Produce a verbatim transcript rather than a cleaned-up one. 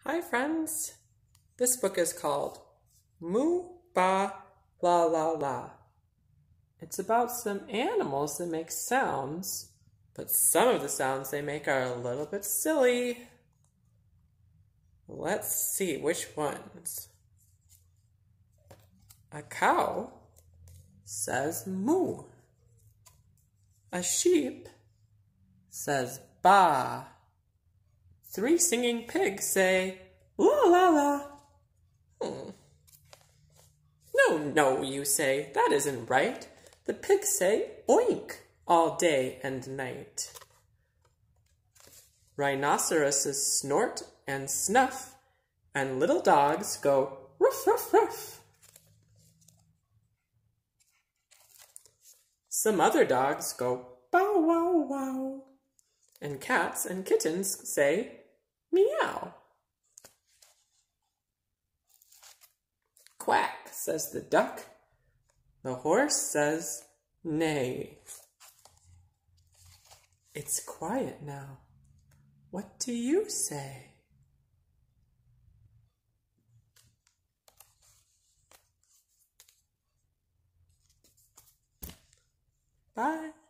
Hi friends, this book is called Moo Ba La La La. It's about some animals that make sounds, but some of the sounds they make are a little bit silly. Let's see which ones. A cow says moo. A sheep says ba. Three singing pigs say, la la la. Hmm. No, no, you say, that isn't right. The pigs say, oink, all day and night. Rhinoceroses snort and snuff, and little dogs go, ruff, ruff, ruff. Some other dogs go, bow, wow, wow. And cats and kittens say, meow. Quack, says the duck. The horse says, neigh. It's quiet now. What do you say? Bye.